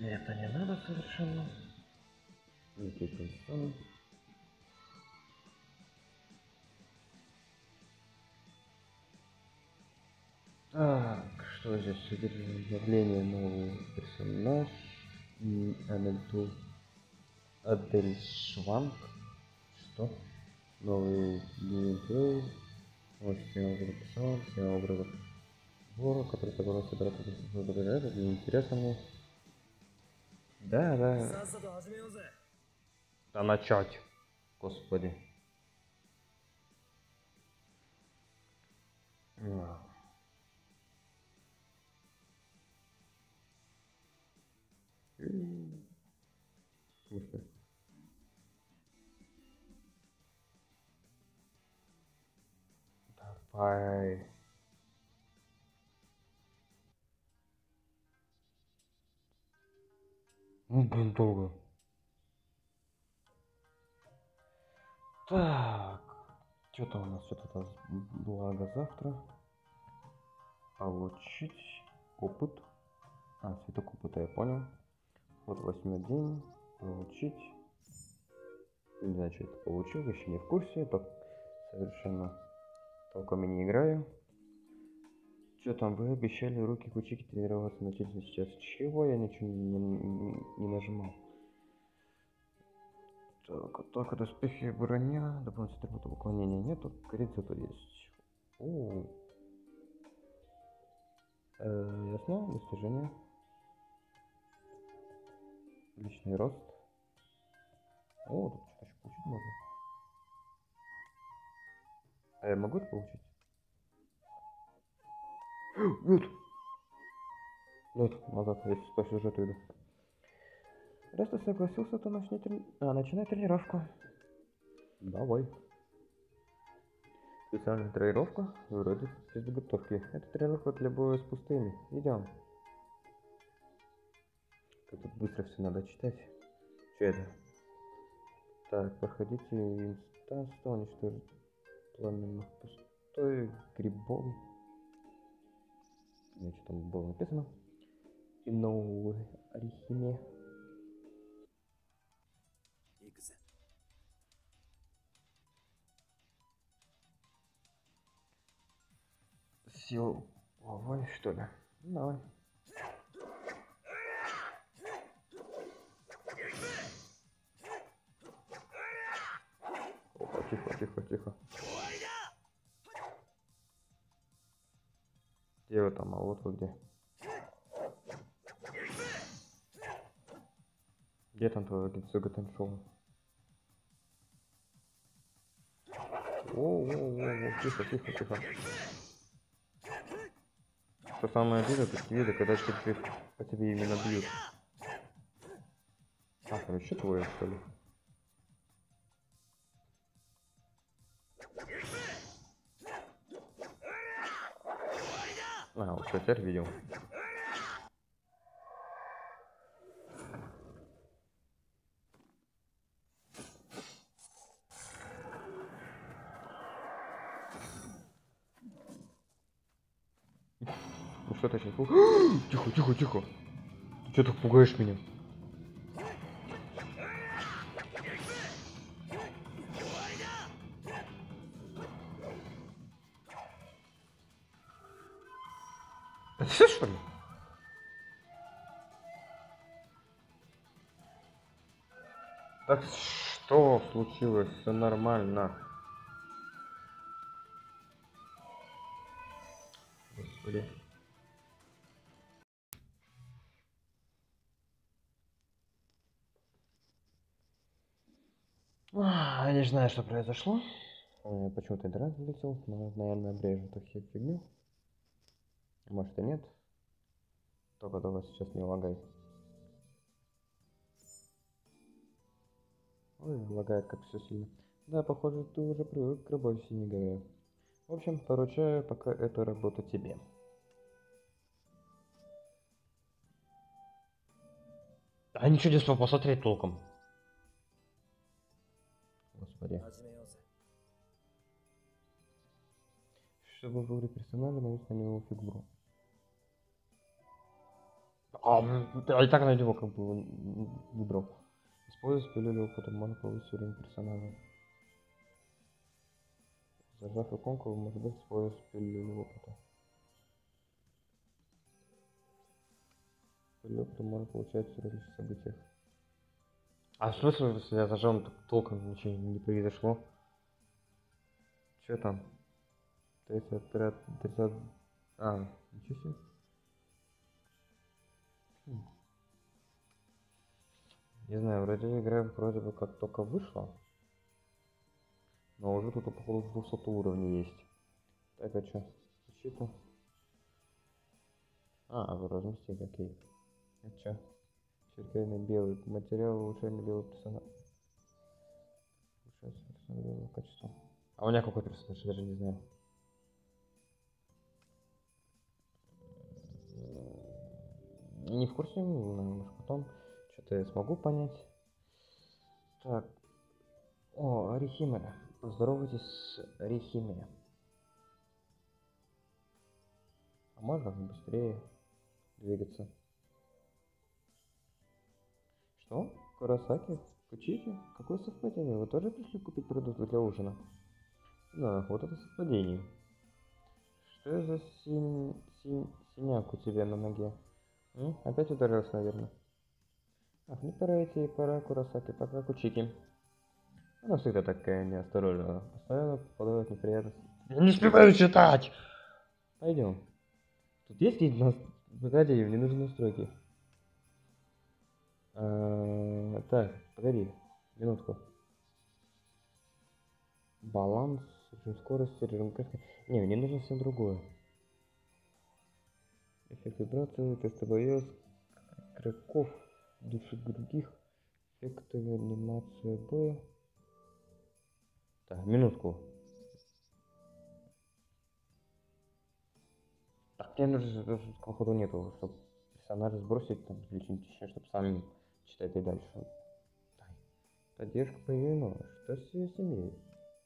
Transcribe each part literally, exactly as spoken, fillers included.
Это не надо совершенно. Никакой. Так, что здесь? Объявление нового персонаж. Анельту Адельшванг. Что? Новый геймплей. Вот семь образов персонажа, семь образов вора, который позволяет собираться благодаря этому. Интересно мне. Да, да. Да начать. Господи. Слушай. Давай. Ну, блин, долго. Так. Что-то у нас, что-то благо завтра. Получить опыт. А, цветок опыта я понял. Вот восьмой день. Получить. Не знаю, что это получил, еще не в курсе. Так, совершенно толком и не играю. Что там, вы обещали руки кучики тренироваться начать сейчас. Чего я ничего не, не, не нажимал? Так, атака, доспехи, броня. Дополнительная работа уклонения нету. Крит зато есть. О, э, ясно, достижение. Личный рост. О, тут что-то еще получить можно. А я могу это получить? Нет! Нет, назад, я по сюжету иду. Раз ты согласился, то начни, трени... а, начинай тренировку. Давай. Специальная тренировка вроде без подготовки. Это тренировка для боя с пустыми. Идем. Тут быстро все надо читать. Что это? Так, проходите инстанс, уничтожить пламенных пустой, грибом. Ну, что там было написано? И новый Арихиме. Сил ловой, что ли? Ну, давай. Опа, тихо, тихо, тихо. Где вы там, а вот вы где? Где там твой Гицуга Теншоу? Воу-воу-воу, тихо, тихо, тихо. Что самое обидное, такие виды, когда тебе, по тебе именно бьют. А, там еще твое, что ли? А, вот теперь видел. Ну что ты сейчас... Тихо, тихо, тихо. Ты что так пугаешь меня? Это все, что ли? Так что случилось? Все нормально. Господи. Я не знаю, что произошло. Почему-то интернет вылетел. Наверное, обрежу эту фигню. Может и нет. Только только сейчас не лагай. Ой, лагает как все сильно. Да, похоже, ты уже привык к работе, не говоря. В общем, поручаю пока эту работу тебе. А ничего не смог посмотреть толком. Господи. Чтобы выбрать персонажа, надо на него фигуру. А, я и так на него как бы м, выбрал. Используй пилюлю опыта, можно повысить уровень персонажа. Зажав иконку, вы можете использовать пилюлю опыта. Пилюлю опыта можно получать в различных событиях. А в смысле, если я зажал, так толком ничего не произошло? Че там? тридцать, тридцать... А, ничего себе. Хм. Не знаю, вроде игра вроде бы как только вышла. Но уже тут, походу, двухсот уровней есть. Так, а чё? Защита. А, вы разместили, окей. А чё? Черкайный белый. Материал улучшения белого персонажа. Улучшается персонаж белого качества. А у меня какой персонаж, я даже не знаю. Не в курсе, может потом. Что-то я смогу понять. Так. О, Арихиме. Поздоровайтесь с Арихиме. А можно быстрее двигаться? Что? Куросаки? Кучики? Какое совпадение? Вы тоже пришли купить продукты для ужина? Да, вот это совпадение. Что за син... син... синяк у тебя на ноге? М? Опять ударился, наверное. Ах, не пора идти, пора, Куросаки, пока, Кучики. Она всегда такая неосторожная. Постоянно попадает в неприятности. Я не успеваю читать! Пойдем. Тут есть какие-то... Погоди, мне нужны настройки. А, так, погоди. Минутку. Баланс, режим скорости, режим крафта. Не, мне нужно все другое. Эффект вибрации, тест боец, криков, души других, эффекты анимация боя. Так, минутку. Так, мне нужно, походу нету, чтобы персонажа сбросить там или что-нибудь еще, чтобы сами читать и дальше. Поддержка появилась. Что с ее семьей?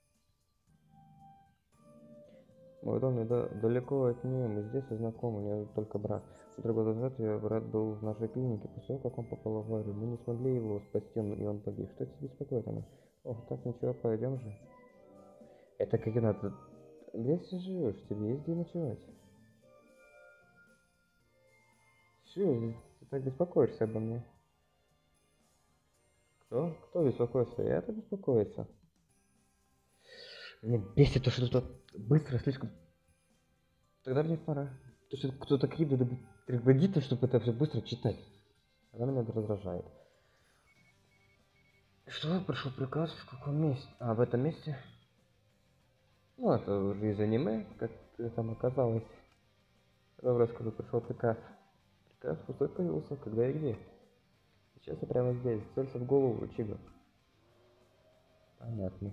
Мой дом неда- далеко от нее, мы здесь знакомы, у нее только брат. Три года назад ее брат был в нашей клинике, после того, как он попал в аварию. Мы не смогли его спасти, и он погиб. Что тебя беспокоит она? Ох, так ничего, пойдем же. Это как и надо. Где ты живешь? Тебе есть где ночевать? Чего ты так беспокоишься обо мне? Кто? Кто беспокоится? Я-то беспокоиться. Меня бесит то, что тут быстро, слишком... Тогда мне пора. То, что кто-то кидает предводитель, чтобы это все быстро читать. Она меня раздражает. Что? Пришел приказ? В каком месте? А, в этом месте? Ну, это уже из аниме, как там оказалось. Давай расскажу, пришел приказ. Приказ пустой появился, когда и где. Сейчас я прямо здесь, целься в голову, Ичиго. Понятно.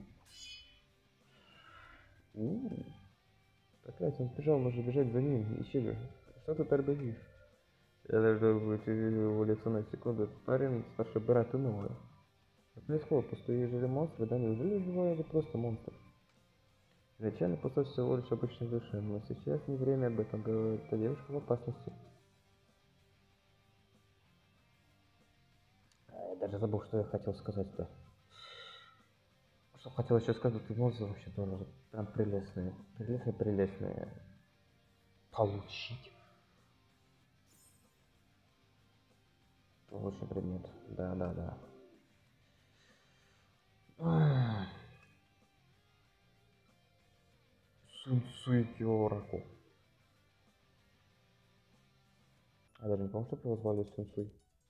М-м-м. Так раз он сбежал, нужно бежать за ним, Ичиго. Что ты торгуешь? Я даже увидел его лицо на секунду. Этот парень, старший брат Иноуэ. Что происходит? Пустые жили монстры, да? Неужели живая или просто монстр? Изначально пустой всего лишь обычной души, но сейчас не время об этом говорить. Эта девушка в опасности. Я даже забыл, что я хотел сказать-то. Что хотел еще сказать, ты мозги вообще тоже прям прелестные. Прелестные, прелестные. Получить. Лучший предмет. Да, да, да. Сунсуй-киораку. Я даже не помню, что его звали Сунсуй.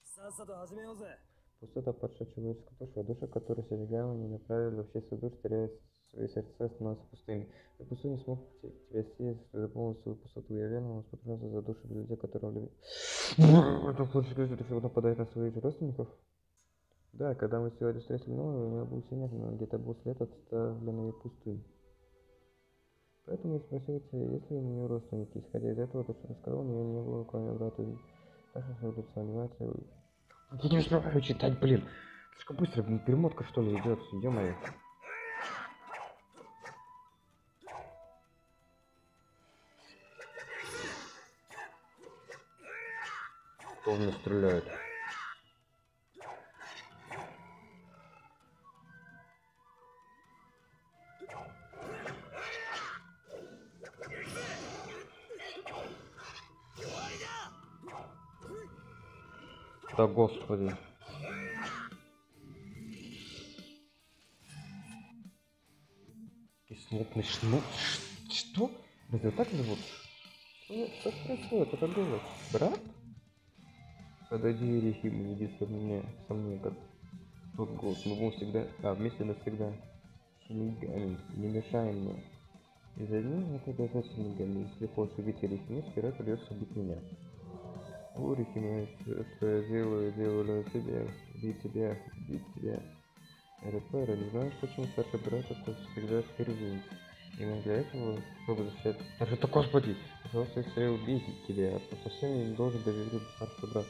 После этого падшая человеческая душа, душа, которая сожгла, не направили вообще свою душу, теряет свои сердца, становятся пустыми. Я пустую не смог тебя съесть, заполнить свою пустоту. Я верно, он споткнулся за души людей, которые любят. Это хочешь сказать, что ты нападает на своих родственников? Да, когда мы сегодня встретили нового, у меня был синяк, но где-то был след от оставленной пустынь. Поэтому я спросил тебя, есть ли у нее родственники. Исходя из этого, то, что рассказал, у нее не было, кроме брата. Так что сводится анимация. Я не успеваю читать, блин. Слишком быстро, блин, перемотка что ли идет, ё-моё. Кто в меня стреляет? Да господи. Кислотный шнур. Что? Это так зовут? Что, что происходит? Это голос. Брат? Подойди, Рихим, иди со мной, со мной, как тот голос. Мы будем всегда, а вместе навсегда. Шинигами, не мешай мне. Из-за них это даже Шинигами. Если хочешь убить Рихима, сперва придется убить меня. О, Рихима, что я делаю, делаю тебе, убить тебя, убить тебя. Это пара, не знаешь, почему старший брат это всегда впереди. Именно для этого, чтобы защищать... Даже так, господи! Пожалуйста, если я убить тебя, то совсем не должен доверять старший брат.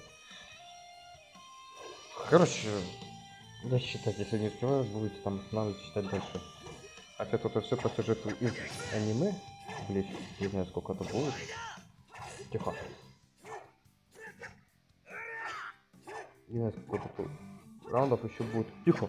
Короче, я считать, если не успеваю, будете там останавливать, читать дальше. Хотя тут все по сюжету из аниме, блин, не знаю, сколько это будет. Тихо. Не знаю, сколько тут раундов еще будет. Тихо.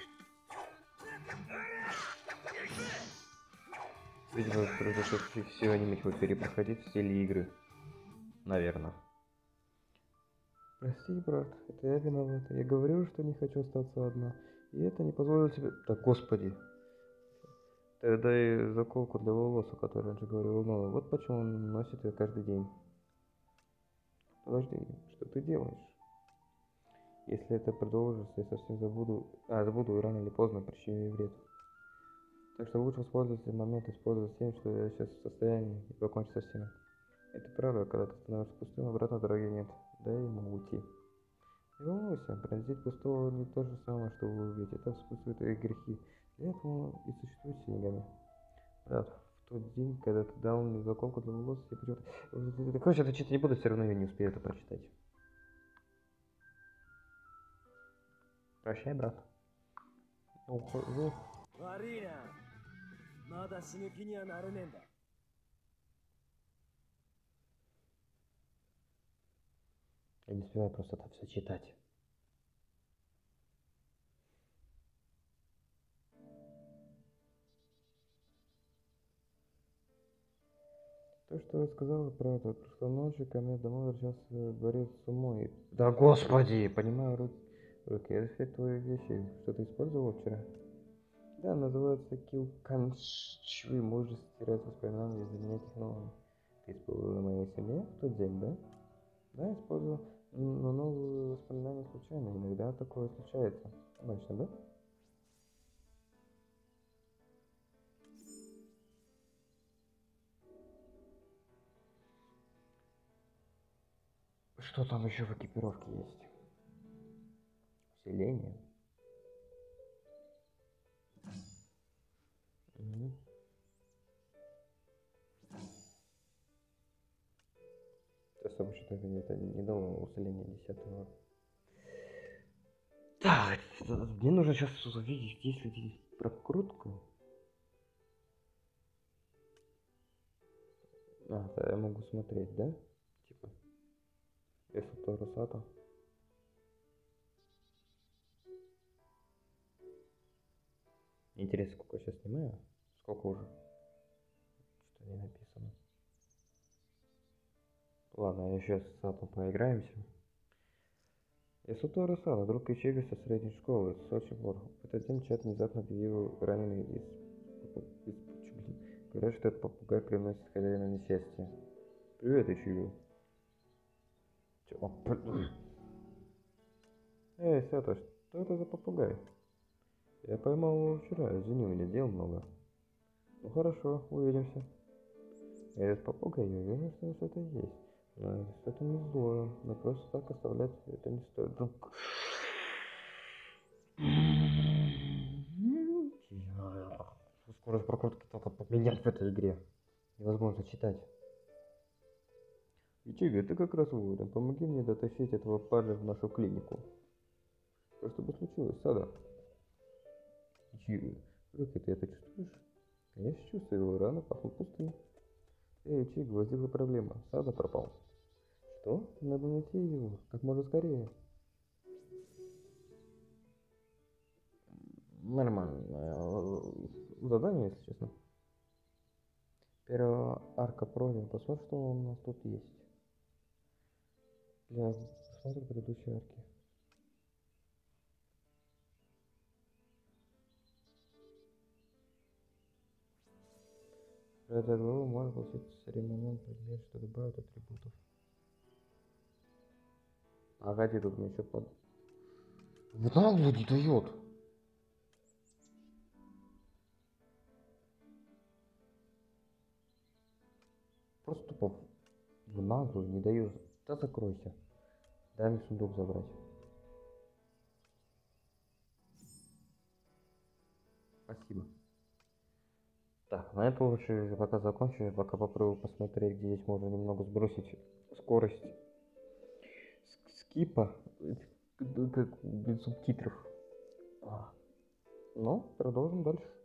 Видимо, произошло все аниме будут перепроходить в стиле игры. Наверное. Прости, брат, это я виновата. Я говорил, что не хочу остаться одна. И это не позволило тебе... Да господи. Ты дай заколку для волос, о которой раньше говорил Нова. Вот почему он носит ее каждый день. Подожди, что ты делаешь? Если это продолжится, я совсем забуду... А, забуду и рано или поздно причиню ей вред. Так что лучше воспользоваться момент, использовать тем, что я сейчас в состоянии и покончить со всем. Это правда, когда ты становишься пустым, обратно дороги нет. Дай ему уйти. Не волнуйся, пронзить пустого не то же самое, что убить. Это вспутывает твои грехи. Для этого и существует Шинигами. Брат, в тот день, когда ты дал мне заколку для волос, я почему-то... Короче, это читать не буду, все равно я не успею это прочитать. Прощай, брат. Ухожу. Я не успеваю просто это все читать. То, что я сказала, правда. Прошлой ночью ко мне домой возвращался борец с умой. Да господи, понимаю, руки. руки. Это твои вещи. Что ты использовал вчера? Да, называется Kill Каншви. Можешь стирать воспоминания и заменять их новыми. Ты использовала моей семье в тот день, да? Да, использовал. Но новые воспоминания случайно. Иногда такое случается. Обычно, да? Что там еще в экипировке есть? Усиление. Угу. Особо что-то это не дало усиление десятого. Так, мне нужно сейчас увидеть, есть ли здесь прокрутку. А, да, я могу смотреть, да? Типа, если то Росата. Интересно, сколько я сейчас снимаю? Сколько уже? Что не написано. Ладно, я сейчас с Сатом поиграемся. Ясуто Росата, друг Ичига со средней школы, Сочи Бор. В этот день чат внезапно объявил раненый из... из... Говорят, что этот попугай приносит хозяину несчастье. Привет, Ичига. Чё? Эй, Сато, что это за попугай? Я поймал его вчера, извини, у меня дел много. Ну хорошо, увидимся. Этот попугай, я уверен, что что-то есть. Но что-то не злое, но просто так оставлять это не стоит. Скорость прокрутки только поменять в этой игре. Невозможно читать. Ичига, ты как раз вовремя. Помоги мне дотащить этого парня в нашу клинику. Что с тобой случилось, Сада? Ичига, как ты это чувствуешь? Я чувствую, его рано пахнут пустым. Эй, Ичига, возникла проблема. Сада пропал. Что? Надо найти его как можно скорее. Нормальное э, задание, если честно. Первая арка пройдена. Посмотрим, что у нас тут есть. Для просмотра предыдущей арки. Для этой главы можно получить церемониальный предмет, что добавит атрибутов. Погоди, тут мне еще под... В наглую не дает. Просто тупо в наглую не дает. Да закройся. Дай мне сундук забрать. Спасибо. Так, на это лучше пока закончу, я пока попробую посмотреть, где здесь можно немного сбросить скорость скипа, как без субтитров. Ну, продолжим дальше.